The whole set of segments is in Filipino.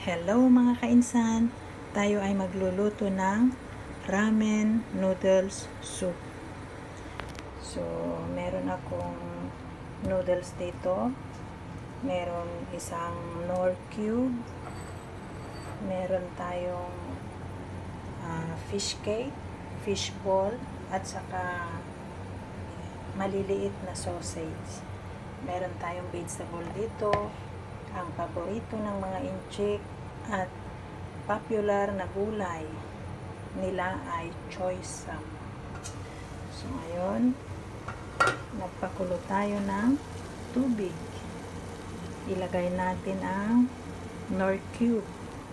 Hello mga kainsan! Tayo ay magluluto ng ramen noodles soup. So, meron akong noodles dito. Meron isang Knorr cube. Meron tayong fish cake, fish ball, at saka maliliit na sausage. Meron tayong vegetable dito. Ang paborito ng mga inchik at popular na gulay nila ay choy sam. So ngayon, nagpakulo tayo ng tubig. Ilagay natin ang Knorr cube.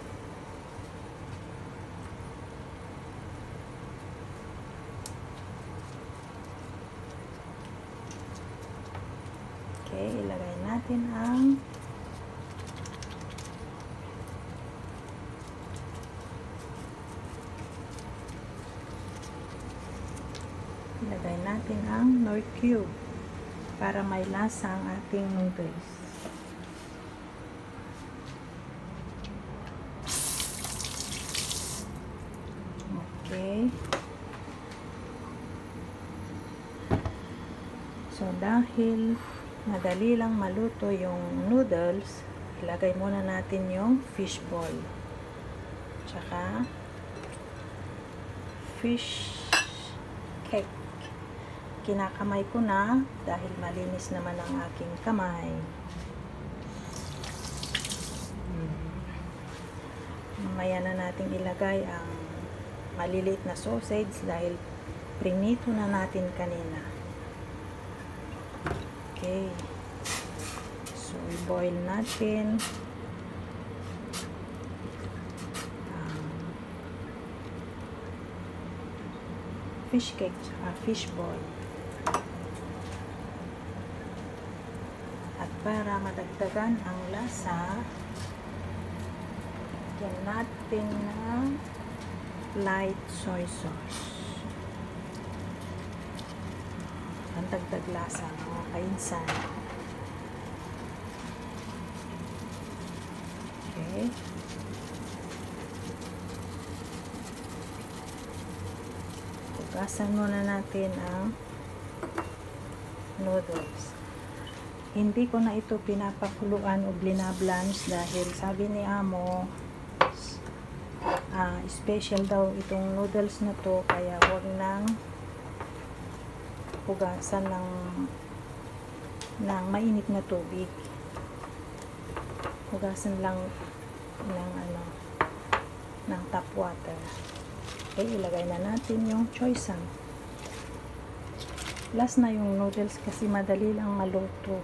Okay, ilagay natin ang Knorr cube para may lasa ang ating noodles. Okay. So dahil madali lang maluto yung noodles, ilagay muna natin yung fish ball. Tsaka fish cake. Kinakamay ko na dahil malinis naman ang aking kamay. Mamaya na natin ilagay ang maliliit na sausage dahil prinito na natin kanina. Okay. So, i-boil natin. Fish cake, fish ball. At para madagdagan ang lasa, lagyan natin ng light soy sauce. Ang dagdag lasa, mga kainsan. Okay. Hugasan muna natin ang noodles. Hindi ko na ito pinapakuluan o blinablanch dahil sabi ni Amo, special daw itong noodles na to, kaya huwag nang hugasan ng mainit na tubig. Hugasan lang ng tap water. Okay, ilagay na natin yung choy sam. Last na yung noodles kasi madali lang maluto.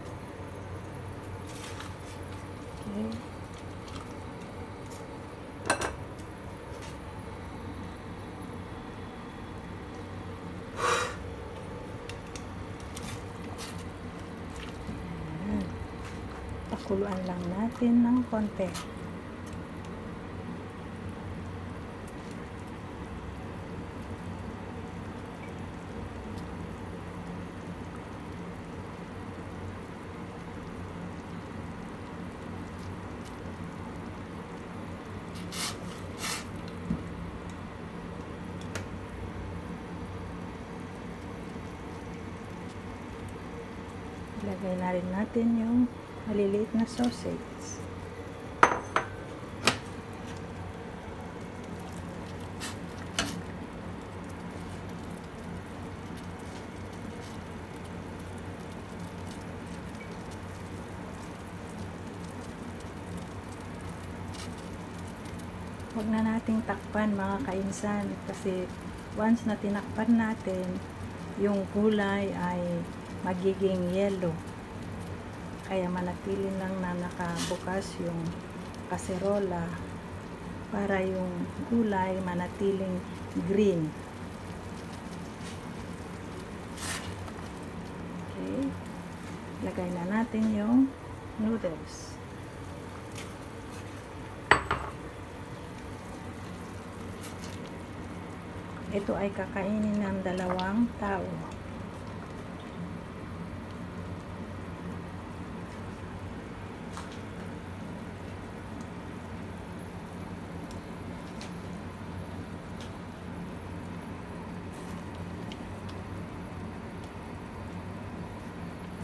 Okay. Pakuluan lang natin ng konti. Ilagay na rin natin yung maliliit na sausage. Huwag na nating takpan mga kainsan kasi once na tinakpan natin, yung gulay ay magiging yellow. Kaya manatili lang na nakabukas yung kaserola para yung gulay manatiling green. Okay. Lagay na natin yung noodles. Ito ay kakainin ng 2 tao.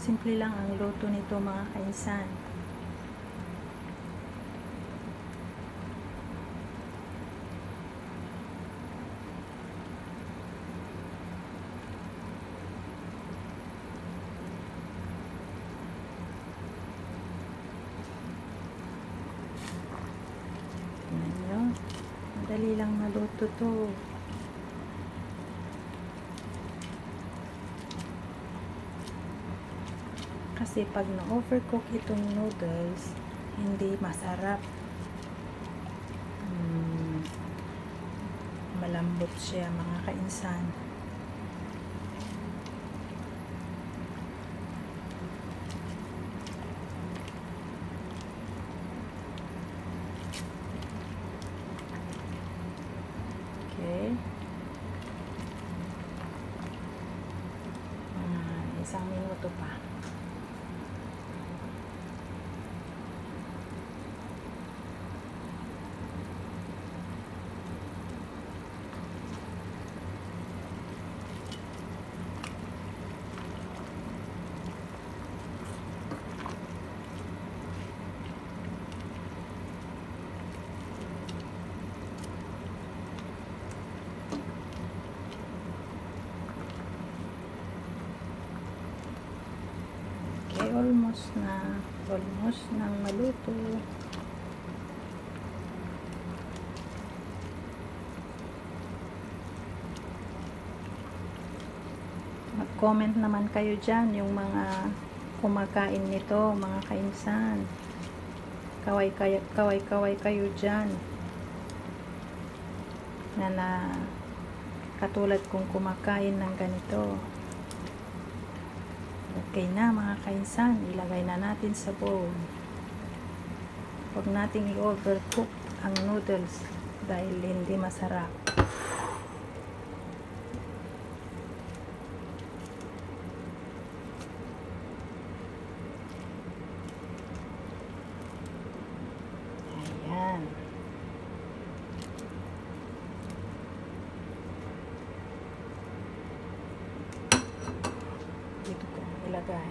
Simple lang ang luto nito mga kainsan. Tingnan nyo. Madali lang maluto to. Kasi pag na-overcook itong noodles, hindi masarap. Malambot siya mga kainsan. Okay. Isang minuto pa. Okay, almost nang maluto. Mag-comment naman kayo dyan, yung mga kumakain nito, mga kainsan. Kaway kayo dyan. Na katulad kong kumakain ng ganito. Okay na mga kainsan, ilagay na natin sa bowl. Huwag nating i-overcook ang noodles dahil hindi masarap. Ayan. Dito ko ilagay.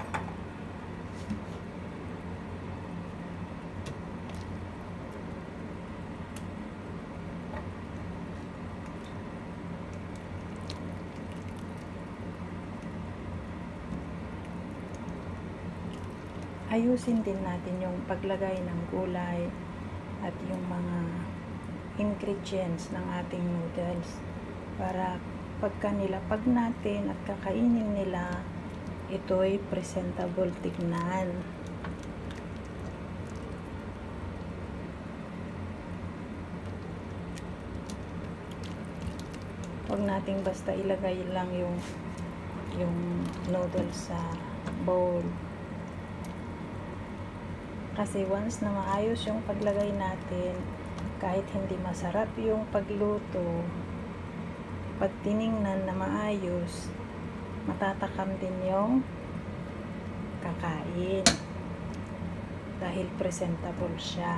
Ayusin din natin yung paglagay ng gulay at yung mga ingredients ng ating noodles para pagka nilapag natin at kakainin nila, ito'y presentable tignan. Huwag nating basta ilagay lang yung noodles sa bowl. Kasi once na maayos yung paglagay natin, kahit hindi masarap yung pagluto, pag tiningnan na maayos, matatakam din yung kakain. Dahil presentable siya.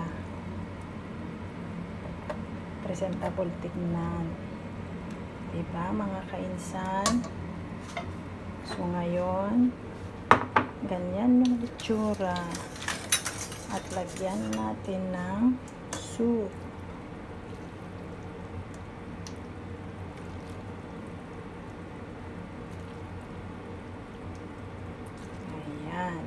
Presentable tignan. Diba mga kainsan? So ngayon, ganyan yung itsura. At lagyan natin ng soup. Ayan.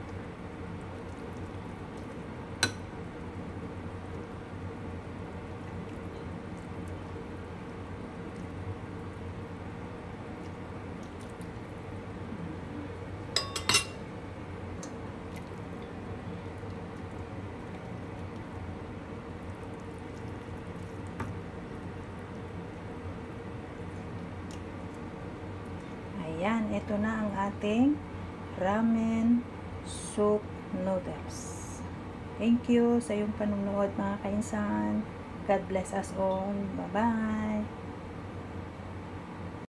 Ayan, ito na ang ating ramen soup noodles. Thank you sa iyong panunood mga kainsan. God bless us all. Bye-bye.